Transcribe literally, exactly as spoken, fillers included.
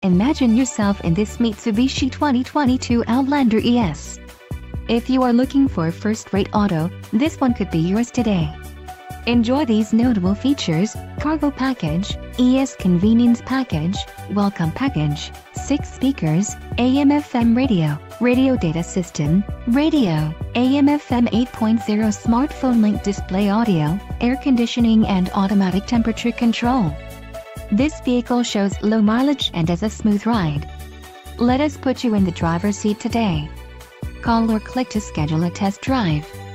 Imagine yourself in this Mitsubishi twenty twenty-two Outlander E S. If you are looking for a first-rate auto, this one could be yours today. Enjoy these notable features: cargo package, E S convenience package, welcome package, six speakers, A M F M radio, radio data system, radio, A M F M eight point oh smartphone link display audio, air conditioning and automatic temperature control. This vehicle shows low mileage and has a smooth ride. Let us put you in the driver's seat today. Call or click to schedule a test drive.